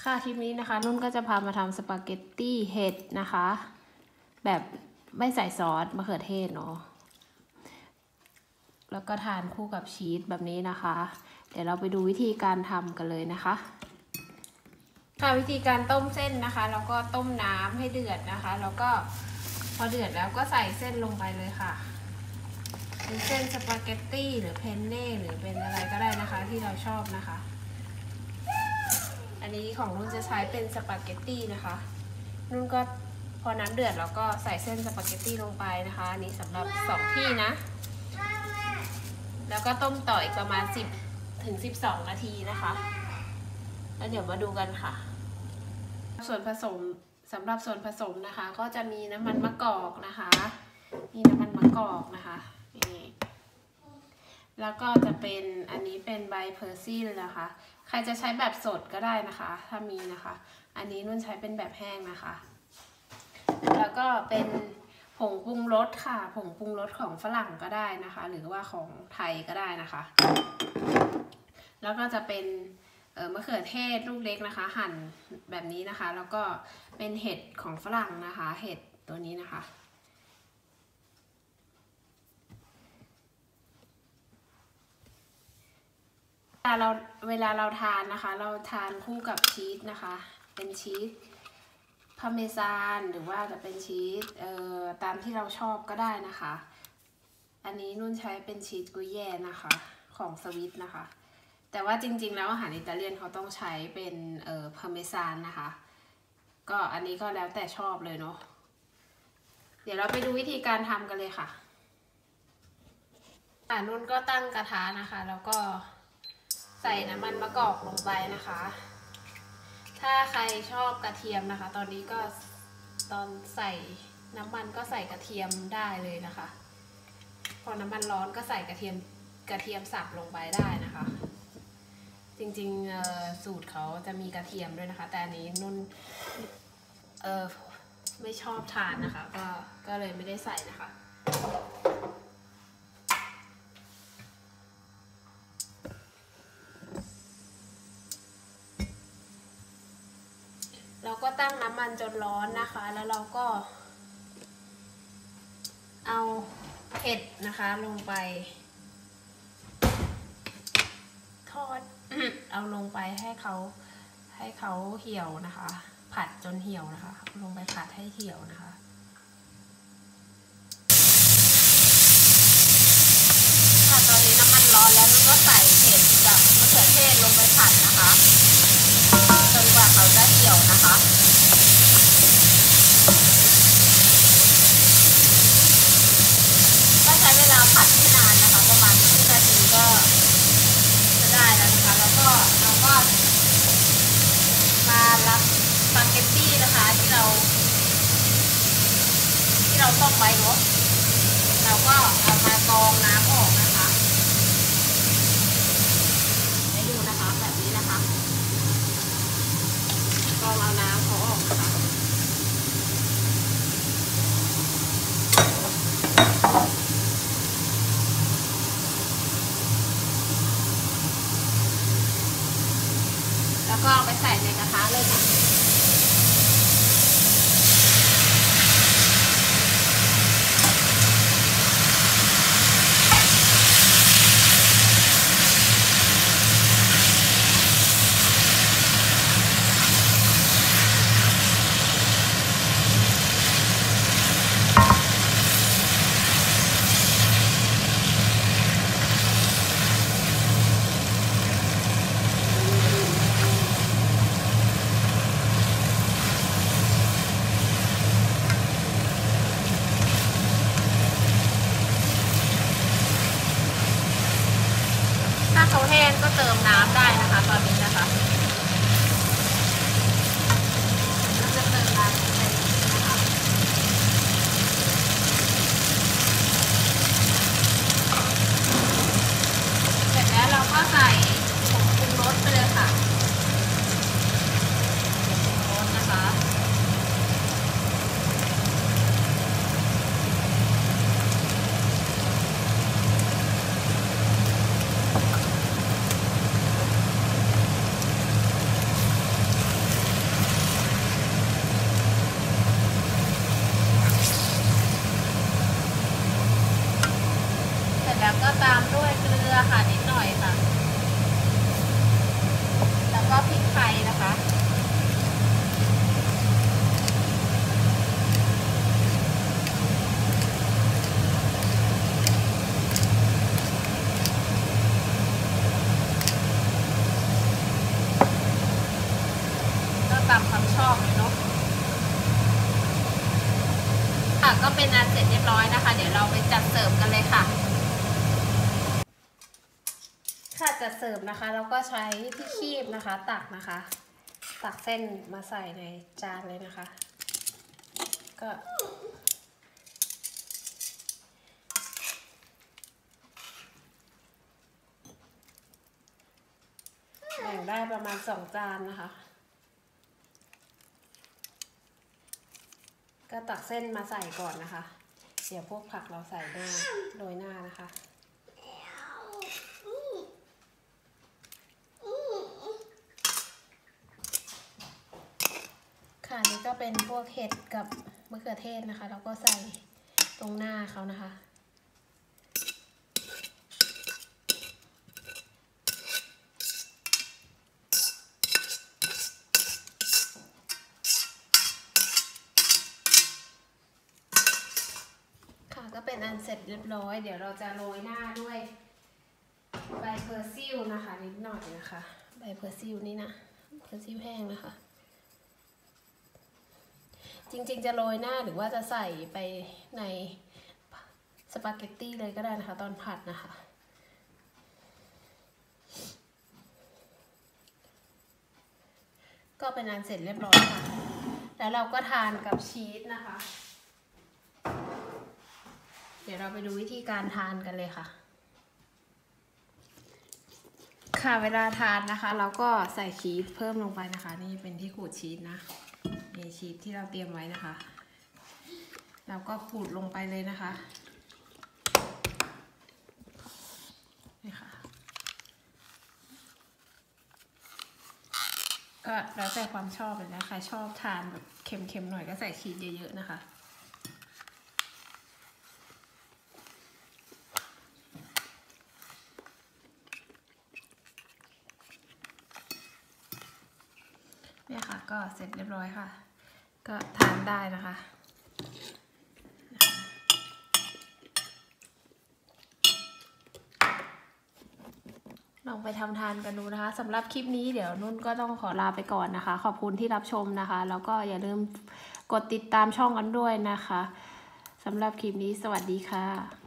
ค่ะคลิปนี้นะคะนุ่นก็จะพามาทำสปาเกตตี้เห็ดนะคะแบบไม่ใส่ซอสมะเขือเทศเนาะแล้วก็ทานคู่กับชีสแบบนี้นะคะเดี๋ยวเราไปดูวิธีการทำกันเลยนะคะค่ะวิธีการต้มเส้นนะคะแล้วก็ต้มน้ำให้เดือดนะคะแล้วก็พอเดือดแล้วก็ใส่เส้นลงไปเลยค่ะเป็นเส้นสปาเกตตี้หรือเพนเน่หรือเป็นอะไรก็ได้นะคะที่เราชอบนะคะอันนี้ของนุ่นจะใช้เป็นสปาเกตตี้นะคะนุ่นก็พอน้ำเดือดแล้วก็ใส่เส้นสปาเกตตี้ลงไปนะคะอันนี้สำหรับ2ที่นะแล้วก็ต้มต่ออีกประมาณ10 ถึง 12 นาทีนะคะแล้วเดี๋ยวมาดูกันค่ะส่วนผสมสำหรับส่วนผสมนะคะก็จะมีน้ำมันมะกอกนะคะมีน้ำมันมะกอกนะคะนี่แล้วก็จะเป็นอันนี้เป็นใบเพอร์ซี่เลยนะคะใครจะใช้แบบสดก็ได้นะคะถ้ามีนะคะอันนี้นุ่นใช้เป็นแบบแห้งนะคะแล้วก็เป็นผงปรุงรสค่ะผงปรุงรสของฝรั่งก็ได้นะคะหรือว่าของไทยก็ได้นะคะแล้วก็จะเป็นมะเขือเทศลูกเล็กนะคะหั่นแบบนี้นะคะแล้วก็เป็นเห็ดของฝรั่งนะคะเห็ดตัวนี้นะคะเวลาเราทานนะคะเราทานคู่กับชีสนะคะเป็นชีสพาร์เมซานหรือว่าจะเป็นชีสตามที่เราชอบก็ได้นะคะอันนี้นุ่นใช้เป็นชีสกุยแย่นะคะของสวิตนะคะแต่ว่าจริงๆแล้วอาหารอิตาเลียนเขาต้องใช้เป็นพาร์เมซานนะคะก็อันนี้ก็แล้วแต่ชอบเลยเนาะเดี๋ยวเราไปดูวิธีการทำกันเลยค่ะนุ่นก็ตั้งกระทะนะคะแล้วก็ใส่น้ำมันมะกอกลงไปนะคะถ้าใครชอบกระเทียมนะคะตอนนี้ก็ตอนใส่น้ำมันก็ใส่กระเทียมได้เลยนะคะพอน้ำมันร้อนก็ใส่กระเทียมสับลงไปได้นะคะจริงๆสูตรเขาจะมีกระเทียมด้วยนะคะแต่อันนี้นุ่นไม่ชอบทานนะคะก็เลยไม่ได้ใส่นะคะเราก็ตั้งน้ำมันจนร้อนนะคะแล้วเราก็เอาเห็ดนะคะลงไปทอด เอาลงไปให้เขาเหี่ยวนะคะผัดจนเหี่ยวนะคะลงไปผัดให้เหี่ยวนะคะตอนนี้น้ำมันร้อนแล้วมันก็ใส่เห็ดกับมะเขือเทศลงไปผัดนะคะจนกว่าเขาจะเหี่ยวนะคะก็ใช้เวลาผัดไม่นานนะคะประมาณ10 นาทีก็จะได้แล้วนะคะแล้วก็เราก็มารับสปาเกตตี้นะคะที่เราต้มไว้เนาะเราก็เอามากรองน้ำออกนะคะให้ดูนะคะแบบนี้นะคะกรองเอาน้ำเขาออกนะคะแล้วก็เอาไปใส่ในกระทะเลยค่ะถ้าเขาแห้งก็เติมน้ำได้นะคะตอนนี้นะคะเราจะเติมน้ำไปนะคะเสร็จแล้วเราก็ใส่ผงปรุงรสไปเลยค่ะผงปรุงรสนะคะค่ะนิดหน่อยค่ะแล้วก็พริกไทยนะคะก็ตามความชอบเลยเนาะค่ะก็เป็นอันเสร็จเรียบร้อยนะคะเดี๋ยวเราไปจัดเสิร์ฟกันเลยค่ะค่ะจัดเสิร์ฟนะคะเราก็ใช้ที่คีบนะคะตักนะคะตักเส้นมาใส่ในจานเลยนะคะก็แบ่งได้ประมาณ2 จานนะคะก็ตักเส้นมาใส่ก่อนนะคะเดี๋ยวพวกผักเราใส่หน้าโรยหน้านะคะค่ะนี่ก็เป็นพวกเห็ดกับมะเขือเทศนะคะแล้วก็ใส่ตรงหน้าเขานะคะก็เป็นอันเสร็จเรียบร้อยเดี๋ยวเราจะโรยหน้าด้วยใบเพอร์ซิลนะคะนิดหน่อยนะคะใบเพอร์ซิลนี่นะเพอร์ซิลแห้งนะคะจริงๆจะโรยหน้าหรือว่าจะใส่ไปในสปาเกตตี้เลยก็ได้นะคะตอนผัดนะคะก็เป็นอันเสร็จเรียบร้อยค่ะแล้วเราก็ทานกับชีสนะคะเดี๋ยวเราไปดูวิธีการทานกันเลยค่ะค่ะเวลาทานนะคะเราก็ใส่ชีสเพิ่มลงไปนะคะนี่เป็นที่ขูดชีสนะนี่ชีสที่เราเตรียมไว้นะคะเราก็ขูดลงไปเลยนะคะนี่ค่ะก็แล้วแต่ความชอบเลยนะใครชอบทานแบบเค็มๆหน่อยก็ใส่ชีสเยอะๆนะคะเนี่ยค่ะก็เสร็จเรียบร้อยค่ะก็ทานได้นะคะลองไปทำทานกันดูนะคะสำหรับคลิปนี้เดี๋ยวนุ่นก็ต้องขอลาไปก่อนนะคะขอบคุณที่รับชมนะคะแล้วก็อย่าลืมกดติดตามช่องกันด้วยนะคะสำหรับคลิปนี้สวัสดีค่ะ